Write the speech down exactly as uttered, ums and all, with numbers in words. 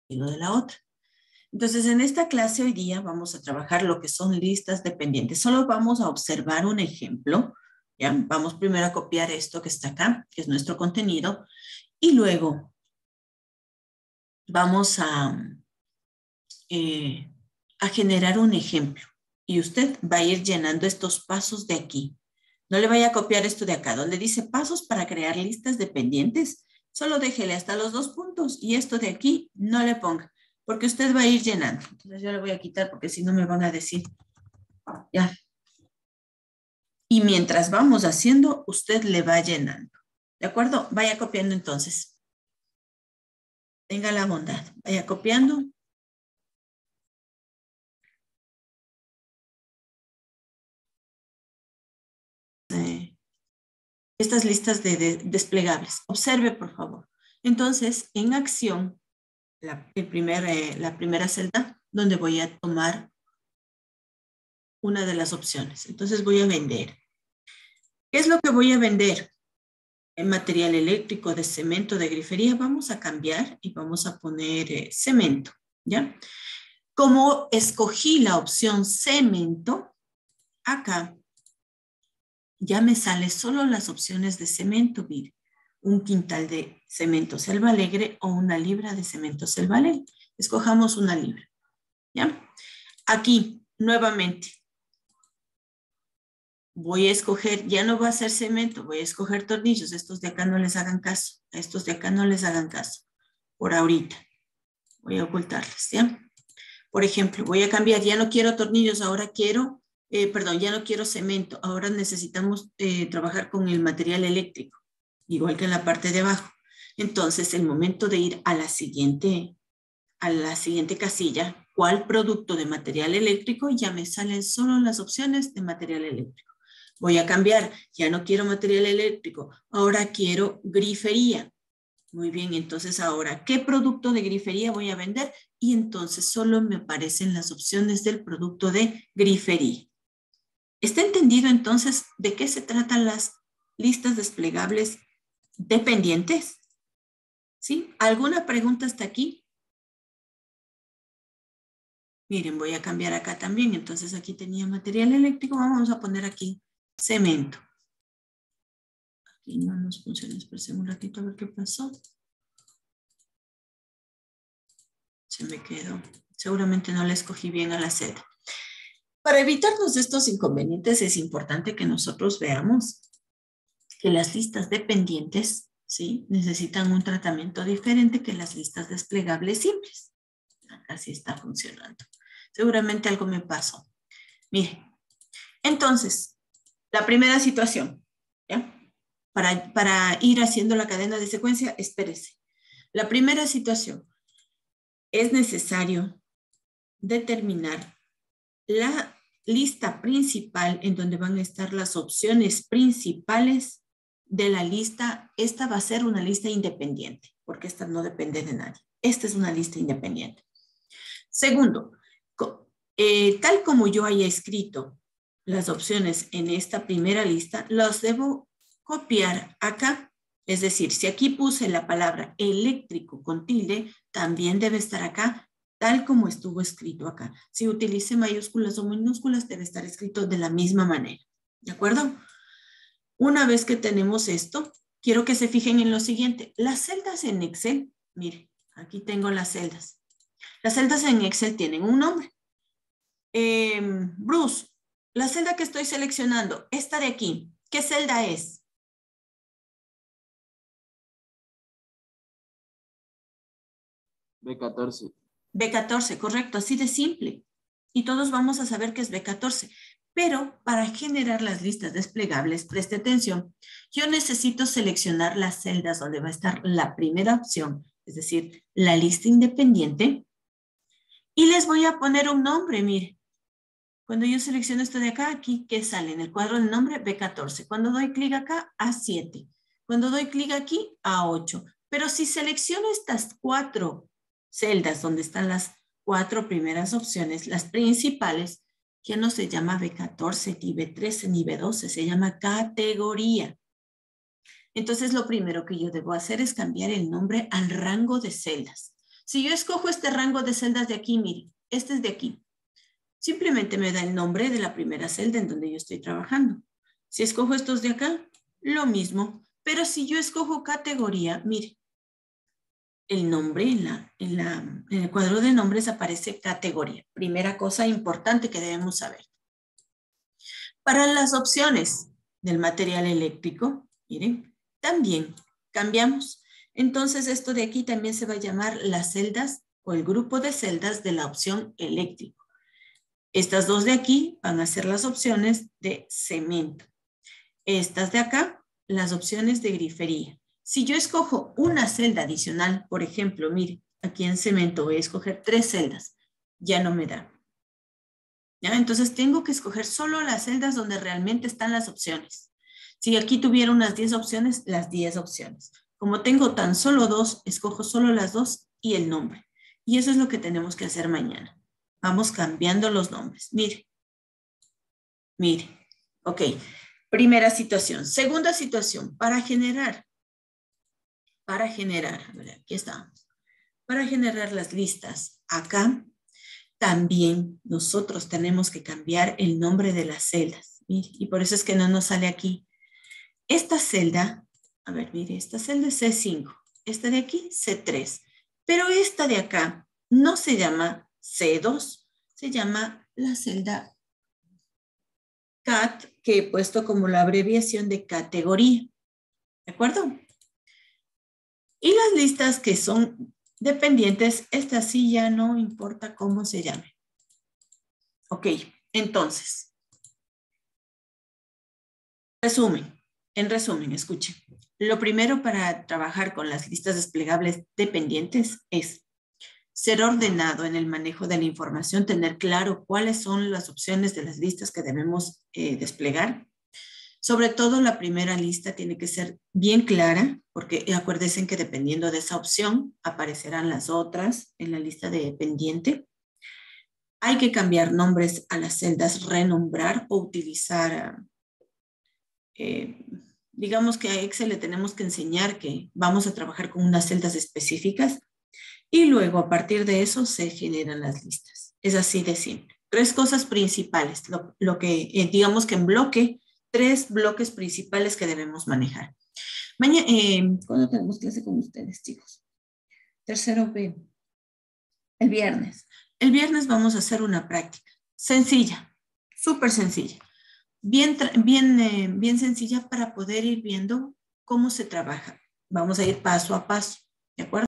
de la otra. Entonces, en esta clase hoy día vamos a trabajar lo que son listas dependientes. Solo vamos a observar un ejemplo, ¿ya? Vamos primero a copiar esto que está acá, que es nuestro contenido, y luego vamos a, eh, a generar un ejemplo. Y usted va a ir llenando estos pasos de aquí. No le vaya a copiar esto de acá, donde dice pasos para crear listas dependientes. Solo déjele hasta los dos puntos y esto de aquí no le ponga, porque usted va a ir llenando. Entonces yo le voy a quitar porque si no me van a decir, ya. Y mientras vamos haciendo, usted le va llenando. ¿De acuerdo? Vaya copiando entonces. Tenga la bondad. Vaya copiando. Eh, estas listas de, de desplegables. Observe, por favor. Entonces, en acción, la, el primer, eh, la primera celda donde voy a tomar una de las opciones. Entonces voy a vender. ¿Qué es lo que voy a vender? En material eléctrico, de cemento, de grifería, vamos a cambiar y vamos a poner eh, cemento, ¿ya? Como escogí la opción cemento, acá ya me sale solo las opciones de cemento, mire. Un quintal de cemento Selva Alegre o una libra de cemento Selva Alegre. Escojamos una libra, ¿ya? Aquí, nuevamente, voy a escoger, ya no va a ser cemento, voy a escoger tornillos. Estos de acá no les hagan caso. A estos de acá no les hagan caso. Por ahorita. Voy a ocultarles, ¿ya? Por ejemplo, voy a cambiar, ya no quiero tornillos, ahora quiero, eh, perdón, ya no quiero cemento. Ahora necesitamos eh, trabajar con el material eléctrico, igual que en la parte de abajo. Entonces, el momento de ir a la siguiente, a la siguiente casilla, ¿cuál producto de material eléctrico? Ya me salen solo las opciones de material eléctrico. Voy a cambiar, ya no quiero material eléctrico, ahora quiero grifería. Muy bien, entonces ahora, ¿qué producto de grifería voy a vender? Y entonces solo me aparecen las opciones del producto de grifería. ¿Está entendido entonces de qué se tratan las listas desplegables dependientes? ¿Sí? ¿Alguna pregunta hasta aquí? Miren, voy a cambiar acá también. Entonces aquí tenía material eléctrico. Vamos a poner aquí cemento. Aquí no nos funciona. Esperen un ratito a ver qué pasó. Se me quedó. Seguramente no la escogí bien a la celda. Para evitarnos estos inconvenientes es importante que nosotros veamos que las listas dependientes, ¿sí?, necesitan un tratamiento diferente que las listas desplegables simples. Así está funcionando. Seguramente algo me pasó. Miren, entonces, la primera situación, ¿ya? Para, para ir haciendo la cadena de secuencia, espérese. La primera situación, es necesario determinar la lista principal en donde van a estar las opciones principales de la lista. Esta va a ser una lista independiente, porque esta no depende de nadie. Esta es una lista independiente. Segundo, eh, tal como yo haya escrito las opciones en esta primera lista, las debo copiar acá. Es decir, si aquí puse la palabra eléctrico con tilde, también debe estar acá, tal como estuvo escrito acá. Si utilicé mayúsculas o minúsculas, debe estar escrito de la misma manera. ¿De acuerdo? Una vez que tenemos esto, quiero que se fijen en lo siguiente. Las celdas en Excel, miren, aquí tengo las celdas. Las celdas en Excel tienen un nombre. Eh, Bruce, la celda que estoy seleccionando, esta de aquí, ¿qué celda es? B catorce. B catorce, correcto, así de simple. Y todos vamos a saber que es B catorce. Pero para generar las listas desplegables, preste atención, yo necesito seleccionar las celdas donde va a estar la primera opción, es decir, la lista independiente, y les voy a poner un nombre, mire. Cuando yo selecciono esto de acá, aquí, ¿qué sale? En el cuadro del nombre, B catorce. Cuando doy clic acá, A siete. Cuando doy clic aquí, A ocho. Pero si selecciono estas cuatro celdas donde están las cuatro primeras opciones, las principales, ya no se llama B catorce, ni B trece, ni B doce, se llama categoría. Entonces, lo primero que yo debo hacer es cambiar el nombre al rango de celdas. Si yo escojo este rango de celdas de aquí, miren, este es de aquí. Simplemente me da el nombre de la primera celda en donde yo estoy trabajando. Si escojo estos de acá, lo mismo. Pero si yo escojo categoría, mire, el nombre en, la, en, la, en el cuadro de nombres aparece categoría. Primera cosa importante que debemos saber. Para las opciones del material eléctrico, miren, también cambiamos. Entonces esto de aquí también se va a llamar las celdas o el grupo de celdas de la opción eléctrico. Estas dos de aquí van a ser las opciones de cemento. Estas de acá, las opciones de grifería. Si yo escojo una celda adicional, por ejemplo, mire, aquí en cemento voy a escoger tres celdas, ya no me da. ¿Ya? Entonces tengo que escoger solo las celdas donde realmente están las opciones. Si aquí tuviera unas diez opciones, las diez opciones. Como tengo tan solo dos, escojo solo las dos y el nombre. Y eso es lo que tenemos que hacer mañana. Vamos cambiando los nombres. Mire. Mire. Ok. Primera situación. Segunda situación. Para generar. Para generar. A ver, aquí estamos. Para generar las listas. Acá. También nosotros tenemos que cambiar el nombre de las celdas. Mire, y por eso es que no nos sale aquí. Esta celda, a ver, mire, esta celda es C cinco. Esta de aquí, C tres. Pero esta de acá no se llama C dos. Se llama la celda C A T, que he puesto como la abreviación de categoría. ¿De acuerdo? Y las listas que son dependientes, esta sí ya no importa cómo se llame. Ok, entonces. Resumen, en resumen, escuchen. Lo primero para trabajar con las listas desplegables dependientes es ser ordenado en el manejo de la información, tener claro cuáles son las opciones de las listas que debemos eh, desplegar. Sobre todo la primera lista tiene que ser bien clara, porque acuérdense que dependiendo de esa opción aparecerán las otras en la lista de pendiente. Hay que cambiar nombres a las celdas, renombrar o utilizar, eh, digamos que a Excel le tenemos que enseñar que vamos a trabajar con unas celdas específicas y luego a partir de eso se generan las listas. Es así de simple. Tres cosas principales, lo, lo que eh, digamos que en bloque, tres bloques principales que debemos manejar. Mañana, eh, ¿cuándo tenemos clase con ustedes, chicos? Tercero B. El viernes. El viernes vamos a hacer una práctica sencilla, súper sencilla, bien, bien, eh, bien sencilla para poder ir viendo cómo se trabaja. Vamos a ir paso a paso, ¿de acuerdo?